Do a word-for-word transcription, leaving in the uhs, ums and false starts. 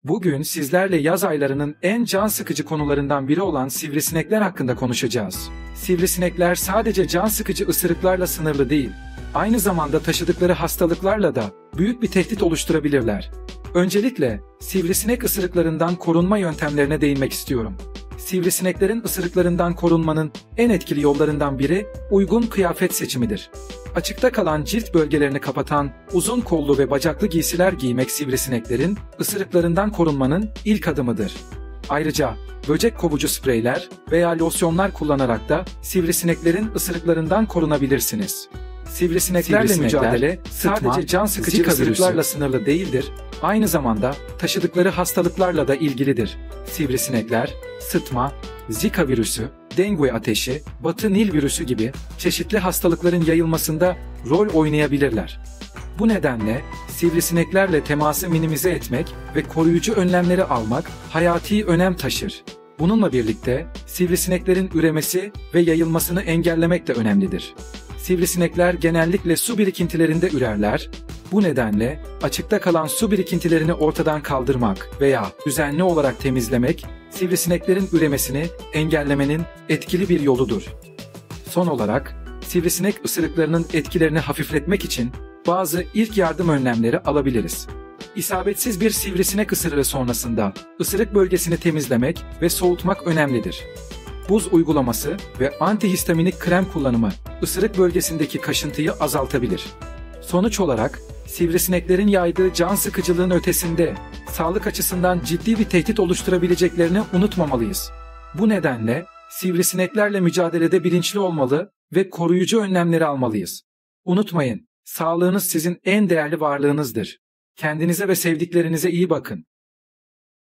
Bugün sizlerle yaz aylarının en can sıkıcı konularından biri olan sivrisinekler hakkında konuşacağız. Sivrisinekler sadece can sıkıcı ısırıklarla sınırlı değil, aynı zamanda taşıdıkları hastalıklarla da büyük bir tehdit oluşturabilirler. Öncelikle sivrisinek ısırıklarından korunma yöntemlerine değinmek istiyorum. Sivrisineklerin ısırıklarından korunmanın en etkili yollarından biri uygun kıyafet seçimidir. Açıkta kalan cilt bölgelerini kapatan uzun kollu ve bacaklı giysiler giymek sivrisineklerin ısırıklarından korunmanın ilk adımıdır. Ayrıca böcek kovucu spreyler veya losyonlar kullanarak da sivrisineklerin ısırıklarından korunabilirsiniz. Sivrisineklerle Sivrisinekler, mücadele sıtma, sadece can sıkıcı Zika ısırıklarla virüsü, sınırlı değildir, aynı zamanda taşıdıkları hastalıklarla da ilgilidir. Sivrisinekler, sıtma, Zika virüsü, dengue ateşi, Batı Nil virüsü gibi çeşitli hastalıkların yayılmasında rol oynayabilirler. Bu nedenle sivrisineklerle teması minimize etmek ve koruyucu önlemleri almak hayati önem taşır. Bununla birlikte sivrisineklerin üremesi ve yayılmasını engellemek de önemlidir. Sivrisinekler genellikle su birikintilerinde ürerler. Bu nedenle açıkta kalan su birikintilerini ortadan kaldırmak veya düzenli olarak temizlemek, sivrisineklerin üremesini engellemenin etkili bir yoludur. Son olarak, sivrisinek ısırıklarının etkilerini hafifletmek için bazı ilk yardım önlemleri alabiliriz. İsabetsiz bir sivrisinek ısırığı sonrasında ısırık bölgesini temizlemek ve soğutmak önemlidir. Buz uygulaması ve antihistaminik krem kullanımı ısırık bölgesindeki kaşıntıyı azaltabilir. Sonuç olarak sivrisineklerin yaydığı can sıkıcılığın ötesinde sağlık açısından ciddi bir tehdit oluşturabileceklerini unutmamalıyız. Bu nedenle sivrisineklerle mücadelede bilinçli olmalı ve koruyucu önlemleri almalıyız. Unutmayın, sağlığınız sizin en değerli varlığınızdır. Kendinize ve sevdiklerinize iyi bakın.